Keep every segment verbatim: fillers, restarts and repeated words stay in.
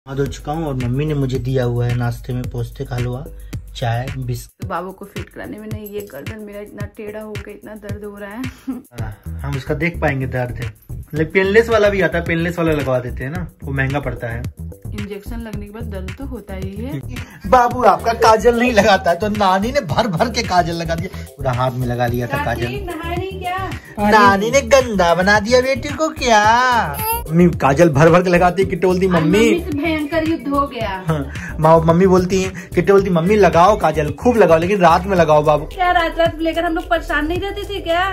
आ धो चुका हूँ और मम्मी ने मुझे दिया हुआ है नाश्ते में पोस्ते का हलवा, चाय, बिस्किट। तो बाबू को फिट कराने में नहीं, ये गर्दन मेरा इतना टेढ़ा हो गया, इतना दर्द हो रहा है। आ, हम उसका देख पाएंगे दर्द। पेनलेस वाला भी आता है, पेनलेस वाला लगवा देते हैं ना, वो महंगा पड़ता है। इंजेक्शन लगने के बाद दर्द तो होता ही है। बाबू आपका काजल नहीं लगाता है तो नानी ने भर भर के काजल लगा दिया, पूरा हाथ में लगा लिया था काजल। क्या नानी ने गंदा बना दिया बेटी को क्या। मम्मी काजल भर भर के लगाती, किट्टू बोलती मम्मी भयंकर युद्ध हो गया। हाँ, मम्मी बोलती है, किट्टू बोलती मम्मी लगाओ काजल, खूब लगाओ लेकिन रात में लगाओ बाबू। क्या रात रात लेकर हम लोग परेशान नहीं रहते थे क्या?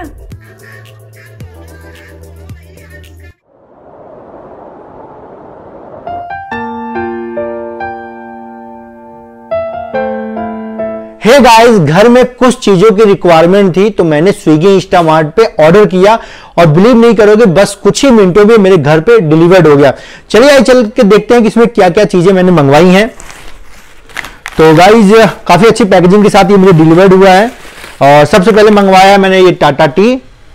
हे गाइस, घर में कुछ चीजों की रिक्वायरमेंट थी तो मैंने स्विगी इंस्टामार्ट पे ऑर्डर किया और बिलीव नहीं करोगे बस कुछ ही मिनटों में मेरे घर पे डिलीवर्ड हो गया। चलिए आइए चल के देखते हैं कि इसमें क्या क्या चीजें मैंने मंगवाई हैं। तो गाइस काफी अच्छी पैकेजिंग के साथ ये मुझे डिलीवर्ड हुआ है। और सबसे पहले मंगवाया मैंने ये टाटा टी,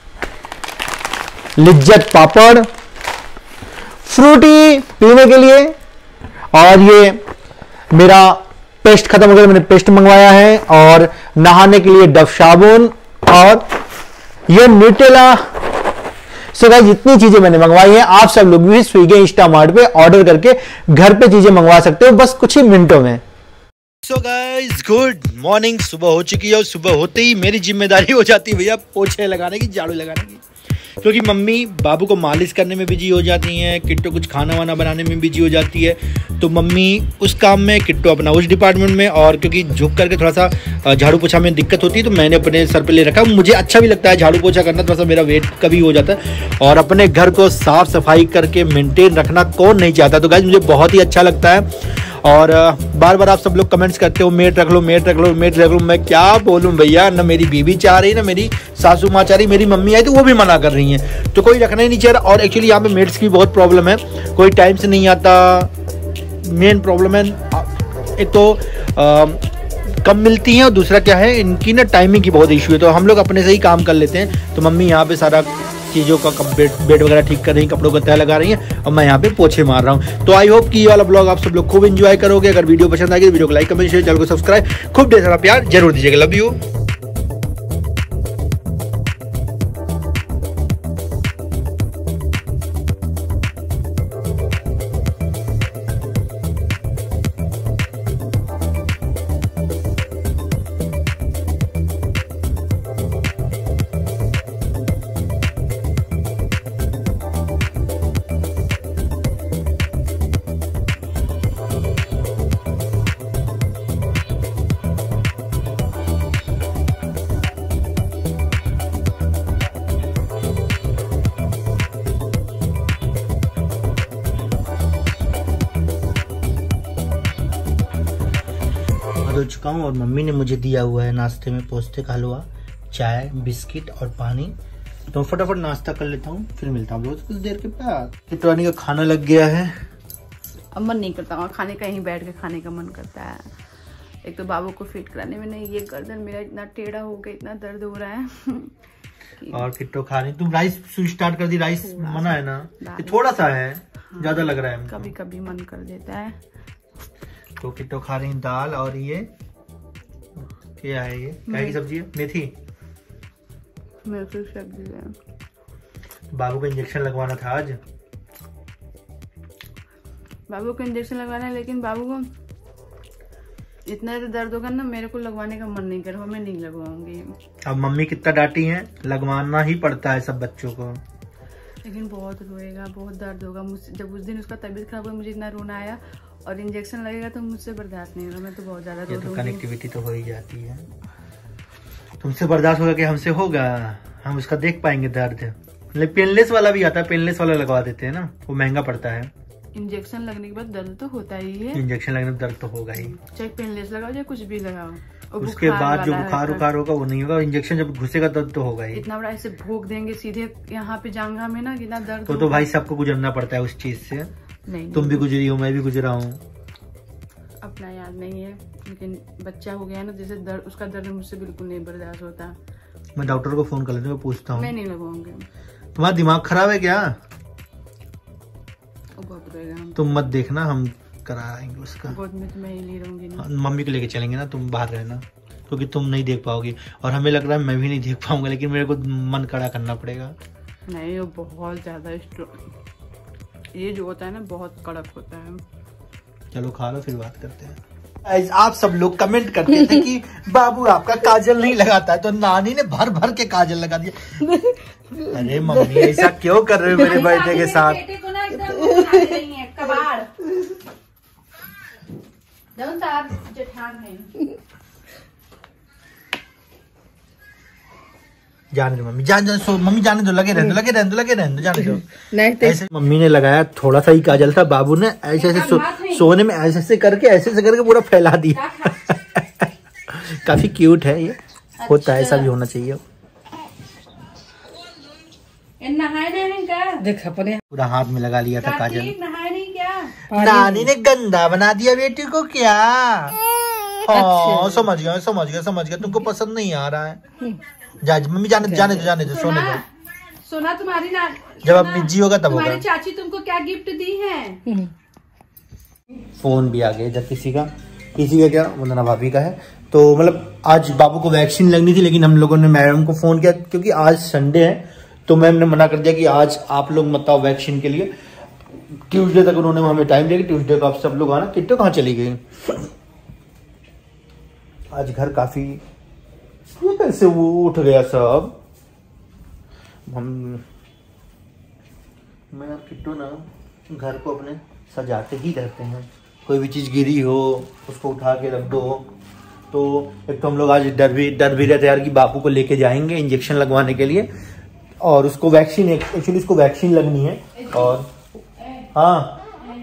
लिज्जत पापड़, फ्रूटी पीने के लिए, और ये मेरा पेस्ट खत्म हो गया, मैंने पेस्ट मंगवाया है, और नहाने के लिए डव साबुन, और ये न्यूटेला। सो गाइस जितनी चीजें मैंने मंगवाई हैं आप सब लोग भी स्विगी इंस्टामार्ट पे ऑर्डर करके घर पे चीजें मंगवा सकते हो बस कुछ ही मिनटों में। सो गाइस गुड मॉर्निंग, सुबह हो चुकी है और सुबह होते ही मेरी जिम्मेदारी हो जाती है भैया पोछे लगाने की, झाड़ू लगाने की, क्योंकि मम्मी बाबू को मालिश करने में बिजी हो जाती हैं, किट्टू कुछ खाना वाना बनाने में बिजी हो जाती है, तो मम्मी उस काम में, किट्टू अपना उस डिपार्टमेंट में। और क्योंकि झुक करके थोड़ा सा झाड़ू पोछा में दिक्कत होती है तो मैंने अपने सर पे ले रखा। मुझे अच्छा भी लगता है झाड़ू पोछा करना, थोड़ा सा मेरा वेट का भी हो जाता है, और अपने घर को साफ सफाई करके मेंटेन रखना कौन नहीं चाहता। तो गाइस मुझे बहुत ही अच्छा लगता है। और बार बार आप सब लोग कमेंट्स करते हो मेट रख लो मेट रख लो मेट रख लो, मैं क्या बोलूं भैया, ना मेरी बीवी चाह रही, ना मेरी सासू माँ चाह रही, मेरी मम्मी आई तो वो भी मना कर रही हैं, तो कोई रखना ही नहीं चाह रहा। और एक्चुअली यहाँ पे मेट्स की बहुत प्रॉब्लम है, कोई टाइम से नहीं आता, मेन प्रॉब्लम है। एक तो आ, कम मिलती हैं और दूसरा क्या है इनकी ना टाइमिंग की बहुत इशू है, तो हम लोग अपने से ही काम कर लेते हैं। तो मम्मी यहाँ पे सारा चीज़ों का बेड बेड वगैरह ठीक कर रही हैं, कपड़ों का तय लगा रही हैं, और मैं यहाँ पे पोछे मार रहा हूँ। तो आई होप कि ये वाला ब्लॉग आप सब लोग खूब एंजॉय करोगे। अगर वीडियो पसंद आएगी तो वीडियो को लाइक कमेंट शेयर, चैनल को सब्सक्राइब, खूब ढेर सारा प्यार जरूर दीजिएगा। Love you. धो चुका हूँ और मम्मी ने मुझे दिया हुआ है नाश्ते में पोस्ते का हलवा, चाय, बिस्किट और पानी। तो फटाफट नाश्ता कर लेता हूँ, फिर मिलता हूँ कुछ देर के बाद। किट्टू का खाना लग गया है। अब मन नहीं करता खाने का, यहीं बैठ के खाने का मन करता है। एक तो बाबू को फिट कराने में नहीं, ये गर्दन मेरा इतना टेढ़ा हो गया, इतना दर्द हो रहा है। और किट्टू खा रही, तुम राइस स्टार्ट कर दी, राइस मना है ना, थोड़ा सा है, हाँ, ज्यादा लग रहा है। कभी कभी मन कर देता है। तो किट्टू खा रही दाल, और ये क्या है, ये क्या की सब्जी है, मेथी मेथी सब्जी है। बाबू को इंजेक्शन लगवाना था आज, बाबू को इंजेक्शन लगवाना है, लेकिन बाबू को इतना तो दर्द होगा ना, मेरे को लगवाने का मन नहीं कर रहा, मैं नहीं लगवाऊंगी। अब मम्मी कितना डांटी है, लगवाना ही पड़ता है सब बच्चों को, लेकिन बहुत रोएगा, बहुत दर्द होगा। मुझसे जब उस दिन उसका तबीयत खराब हुआ मुझे इतना रोना आया, और इंजेक्शन लगेगा तो मुझसे बर्दाश्त नहीं होगा, मैं तो बहुत ज्यादा रो लूंगी। तो कनेक्टिविटी तो हो ही जाती है, तुमसे बर्दाश्त होगा कि हमसे होगा, हम उसका देख पाएंगे दर्द। पेनलेस वाला भी आता है, पेनलेस वाला लगवा देते हैं ना, वो महंगा पड़ता है। इंजेक्शन लगने के बाद दर्द तो होता ही है, इंजेक्शन लगने में दर्द तो होगा ही, चाहे पेनलेस लगाओ चाहे कुछ भी लगाओ, उसके बाद जो बुखार उखार होगा वो नहीं होगा, इंजेक्शन जब घुसेगा दर्द तो होगा ही। इतना बड़ा ऐसे भोग देंगे सीधे यहाँ पे जांघा में ना, कितना दर्द। तो, तो भाई सबको गुजरना पड़ता है उस चीज से, नहीं तुम भी गुजरी हो, मैं भी गुजरा हूँ, अपना याद नहीं है, लेकिन बच्चा हो गया ना जैसे दर्द, उसका दर्द मुझसे बिल्कुल नहीं बर्दाश्त होता। मैं डॉक्टर को फोन कर लेता हूँ, पूछता हूँ। मैं नहीं लगवाऊंगी। तुम्हारा दिमाग खराब है क्या? बहुत रोएगा। तुम मत देखना, हम कराएंगे उसका। गोद में तो मैं ही नहीं रहूंगी ना। मम्मी को लेके चलेंगे ना, तुम बाहर रहना, क्योंकि तुम नहीं देख पाओगी और हमें लग रहा है मैं भी नहीं देख पाऊंगा, लेकिन मेरे को मन कड़ा करना पड़ेगा। नहीं, वो बहुत ज्यादा स्ट्रॉन्ग, ये जो होता है ना बहुत कड़क होता है। चलो खा लो फिर बात करते हैं। आप सब लोग कमेंट करते थे कि बाबू आपका काजल नहीं लगाता है, तो नानी ने भर भर के काजल लगा दिया। अरे मम्मी ऐसा क्यों कर रहे हो मेरे बर्थडे के साथ? बेटे को ना एकदम वो बना रही है, कबाड़। जब साथ जेठान है। जाने दो मम्मी, जान जान सो मम्मी, जाने दो, लगे रहने दो, लगे रहने दो, लगे रहने दो, जाने दो। नहीं ऐसे मम्मी ने लगाया, थोड़ा सा ही काजल था, बाबू ने ऐसे ऐसे सो, सोने में ऐसे ऐसे करके ऐसे ऐसे करके पूरा फैला दिया। काफी क्यूट है ये, होता है, ऐसा भी होना चाहिए। देख अपने पूरा हाथ में लगा लिया था काजल। नहाए नहीं क्या? नानी ने गंदा बना दिया बेटी को क्या? हाँ समझ गया समझ गया समझ गया, तुमको पसंद नहीं आ रहा है। जा मम्मी, जाने जाने दो, जाने दो, सोने दो। सोना तुम्हारी ना, जब अब मिज्जी होगा तब होगा। तुम्हारी चाची तुमको क्या गिफ्ट दी है? फोन भी आ गया जब किसी का, किसी का क्या, वंदना भाभी का है। तो मतलब आज बाबू को वैक्सीन लगनी थी, लेकिन हम लोगों ने मैडम को फोन किया, क्योंकि आज संडे है, तो मैम ने मना कर दिया कि आज आप लोग मत आओ वैक्सीन के लिए। ट्यूसडे तक उन्होंने हमें टाइम दिया कि ट्यूसडे को आप सब लोग आना। किट्टू कहाँ चली गई? आज घर काफी, ये कैसे वो उठ गया सब। हम मैं और किट्टू ना घर को अपने सजाते ही रहते हैं, कोई भी चीज गिरी हो उसको उठा के रख दो। तो एक तो हम लोग आज डर भी डर भी रहते यार कि बापू को लेके जाएंगे इंजेक्शन लगवाने के लिए, और उसको वैक्सीन, एक्चुअली उसको वैक्सीन लगनी है। और हाँ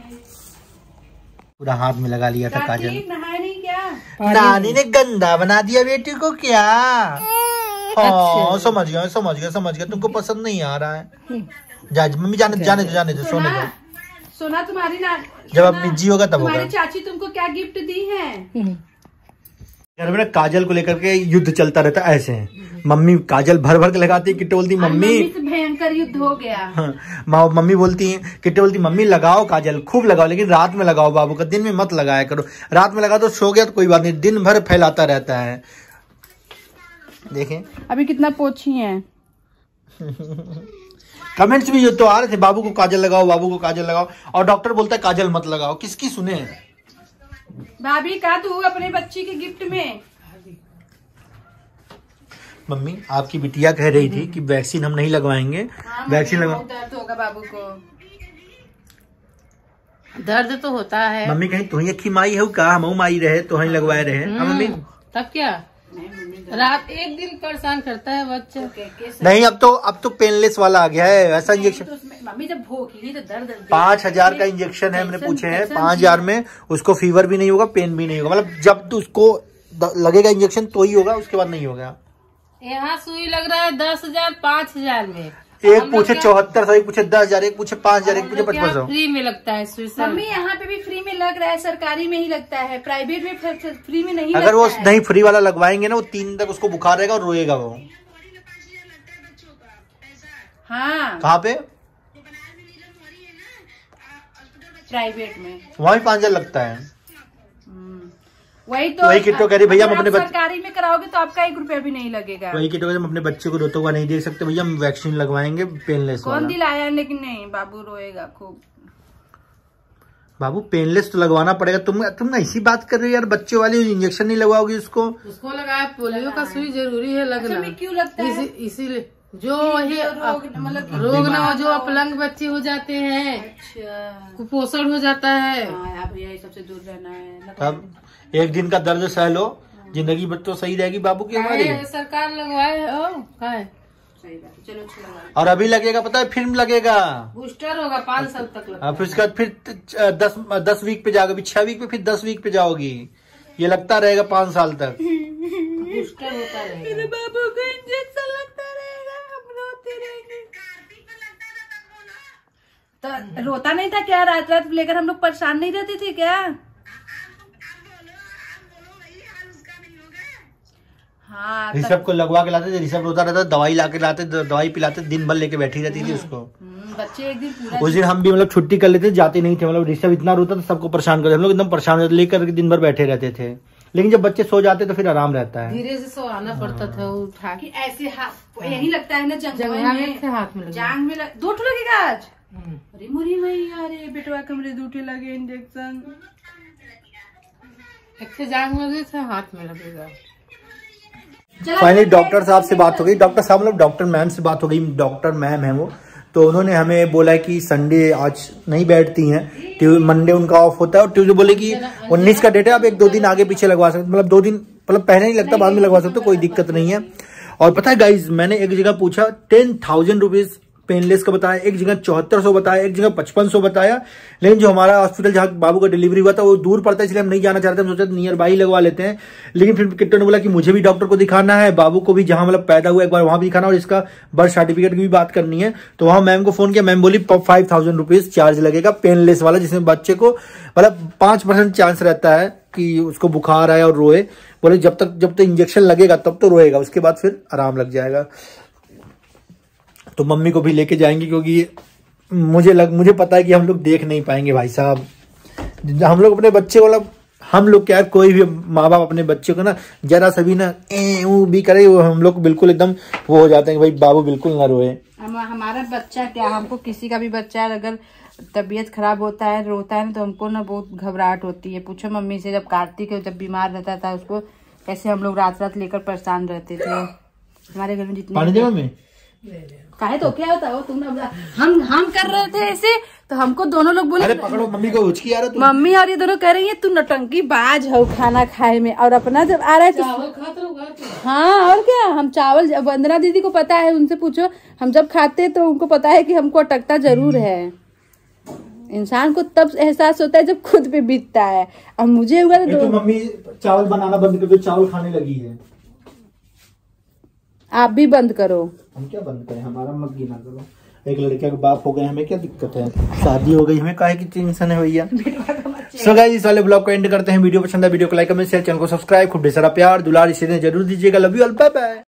पूरा हाथ में लगा लिया था काजल। नहाए नहीं क्या? नानी ने गंदा बना दिया बेटी को क्या? हाँ समझ गया समझ गया समझ गया, तुमको पसंद नहीं आ रहा है। जा मम्मी, जाने जाने दो, जाने दो, सोने दो। सोना तुम्हारी ना, जब अब मिज्जी होगा तब होगा। तुम्हारी चाची तुमको क्या गिफ्ट दी है? घर में ना काजल को लेकर के युद्ध चलता रहता है। ऐसे है, मम्मी काजल भर भर के लगाती है, किट्टू बोलती मम्मी, भयंकर युद्ध हो गया। हाँ, मम्मी बोलती है, किट्टू बोलती मम्मी लगाओ काजल, खूब लगाओ, लेकिन रात में लगाओ बाबू का, दिन में मत लगाया करो। रात में लगा तो सो गया तो कोई बात नहीं, दिन भर फैलाता रहता है। देखें अभी कितना पोछी है। कमेंट्स भी तो आ रहे थे, बाबू को काजल लगाओ, बाबू को काजल लगाओ, और डॉक्टर बोलता है काजल मत लगाओ। किसकी सुने? भाभी का तू अपने बच्ची के गिफ्ट में। मम्मी आपकी बिटिया कह रही थी कि वैक्सीन हम नहीं लगवाएंगे। हाँ, वैक्सीन लगवा, दर्द होगा बाबू को, दर्द तो होता है। मम्मी कहीं तुम अखी माई है का, हम माई रहे तो वहीं लगवाए रहे। मम्मी तब क्या, रात एक दिन परेशान करता है बच्चा। नहीं, अब तो अब तो पेनलेस वाला आ गया है ऐसा इंजेक्शन। तो मम्मी जब भूखी तो दर्द, पाँच हजार का इंजेक्शन है, मैंने पूछे हैं। पाँच हजार में उसको फीवर भी नहीं होगा, पेन भी नहीं होगा। मतलब जब तो उसको लगेगा इंजेक्शन तो ही होगा, उसके बाद नहीं होगा। यहाँ सुई लग रहा है दस हजार पाँच हजार में। एक पूछे चौहत्तर सौ, एक पूछे दस हजार, एक पूछे पाँच हजार, एक पूछे पचपन सौ। फ्री में लगता है सुई। मम्मी यहाँ पे भी फ्री में लग रहा है, सरकारी में ही लगता है, प्राइवेट में फ्री में नहीं। अगर वो नहीं फ्री वाला लगवाएंगे ना, वो तीन तक उसको बुखार रहेगा और रोएगा वो। हाँ कहाँ पे? प्राइवेट में, वहाँ भी पाँच हजार लगता है। वही तो वही किट्टू कह रही भैया हम अपने सरकारी में कराओगे तो आपका एक रुपया भी नहीं लगेगा। वही किट्टू कह रही हम अपने बच्चे को रोता हुआ नहीं देख सकते भैया, हम वैक्सीन लगवाएंगे पेनलेस वाला। कौन दिलाया? लेकिन नहीं, बाबू रोएगा खूब। बाबू पेनलेस तो लगवाना पड़ेगा। तुम तुम ऐसी बात कर रहे हो यार, बच्चे वाली इंजेक्शन नहीं लगवाओगे उसको? उसको लगाया, पोलियो का सुई जरूरी है लगना। क्यों लगता है? इसीलिए जो ये मतलब रोग ना हो, जो अपलंग बच्चे हो जाते हैं, अच्छा कुपोषण हो जाता है, भैया सबसे दूर रहना है। तब एक दिन का दर्द सह लो, जिंदगी भर तो सही रहेगी बाबू की हमारी। सरकार लगवाए ओ है सही बात, चलो और अभी लगेगा पता है, फिल्म लगेगा, बूस्टर होगा पाँच साल तक लगेगा। फिर उसके बाद फिर दस दस वीक पे जाओगे, छह वीक पे, फिर दस वीक पे जाओगी। ये लगता रहेगा पाँच साल तक बूस्टर होता रहेगा। मेरे बाबू को इंजेक्शन लगता रहेगा, हम रोते रहेंगे। तो रोता नहीं था क्या? रात रात लेकर हम लोग परेशान नहीं रहते थे क्या? हाँ, ऋषभ को लगवा के लाते थे, ऋषभ रोता रहता, दवाई ला के लाते, दवाई पिलाते, दिन भर लेके बैठी रहती थी उसको। बच्चे एक दिन पूरा उस दिन हम भी मतलब छुट्टी कर लेते, जाते नहीं थे, मतलब ऋषभ इतना रोता था, सबको परेशान करते, हम लोग एकदम परेशान होते, लेकर दिन भर बैठे रहते थे। लेकिन जब बच्चे सो जाते तो फिर आराम रहता है, धीरे से सोआना पड़ता था, उठा के ऐसे हाथ यही लगता है ना, जंघा में हाथ में जांग में दो ठो लगेगा आज। अरे मुरी मैया रे बेटवा कमरे दूठे लगे इंजेक्शन, एक जांग में लगे थे, हाथ में लगेगा। फाइनली डॉक्टर साहब से बात हो गई, डॉक्टर साहब मतलब डॉक्टर मैम से बात हो गई, डॉक्टर मैम है वो, तो उन्होंने हमें बोला कि संडे आज नहीं बैठती हैं, मंडे उनका ऑफ होता है, और ट्यूजडे बोले कि उन्नीस का डेट है, आप एक दो दिन आगे पीछे लगवा सकते, मतलब दो दिन मतलब पहले नहीं लगता, बाद में लगवा सकते, कोई दिक्कत नहीं है। और पता है गाइज, मैंने एक जगह पूछा टेन थाउजेंड रुपीज पेनलेस का बताया, एक जगह चौहत्तर सौ बताया, एक जगह पचपन सौ बताया, लेकिन जो हमारा हॉस्पिटल जहाँ बाबू का डिलीवरी हुआ था वो दूर पड़ता है, इसलिए हम नहीं जाना चाहते, हम सोचा नियर बाई लगवा लेते हैं। लेकिन फिर किट्टू ने बोला कि मुझे भी डॉक्टर को दिखाना है, बाबू को भी जहां मतलब पैदा हुआ एक बार वहां भी दिखाना, और इसका बर्थ सर्टिफिकेट की भी बात करनी है। तो वहां मैम को फोन किया, मैम बोली फाइव थाउजेंड रुपीज चार्ज लगेगा पेनलेस वाला, जिसमें बच्चे को मतलब पांच परसेंट चांस रहता है कि उसको बुखार आए और रोए, बोले जब तक जब तक इंजेक्शन लगेगा तब तो रोएगा, उसके बाद फिर आराम लग जाएगा। तो मम्मी को भी लेके जाएंगे, क्योंकि मुझे लग मुझे पता है कि हम लोग देख नहीं पाएंगे भाई साहब, हम लोग अपने बच्चे वाला, हम लोग क्या कोई भी माँ बाप अपने बच्चे को ना जरा सभी ना ए ऊ भी करे, वो हम लोग बिल्कुल एकदम वो हो जाते हैं कि भाई बाबू बिल्कुल ना रोए। हम, हमारा बच्चा क्या, हमको किसी का भी बच्चा अगर तबीयत खराब होता है, रोता है ना, तो हमको ना बहुत घबराहट होती है। पूछो मम्मी से, जब कार्तिक जब बीमार रहता था उसको कैसे हम लोग रात रात लेकर परेशान रहते थे। हमारे घर में जितने काहे तो क्या होता है, तुम हम हम कर रहे थे ऐसे, तो हमको दोनों लोग बोले, अरे पकड़ो मम्मी को, उचकी आ रहा, मम्मी और ये दोनों कह रही है तू नौटंकी बाज हो खाना खाए में, और अपना जब आ रहा है तो हाँ और क्या, हम चावल, वंदना दीदी को पता है, उनसे पूछो, हम जब खाते तो उनको पता है कि हमको अटकता जरूर है। इंसान को तब एहसास होता है जब खुद पे बीतता है, और मुझे हुआ तो मम्मी चावल बनाना बंद कर दो, चावल खाने लगी है, आप भी बंद करो। हम क्या बंद करें, हमारा मत गिना करो, एक लड़के के बाप हो गए, हमें क्या दिक्कत है, शादी हो गई, हमें काहे की टेंशन है भैया। सो गाइस इस वाले ब्लॉग को एंड करते हैं, वीडियो पसंद है वीडियो को लाइक कमेंट शेयर, चैनल को सब्सक्राइब, खूब ढेर सारा प्यार दुलार इसे जरूर दीजिएगा, love you all, bye bye.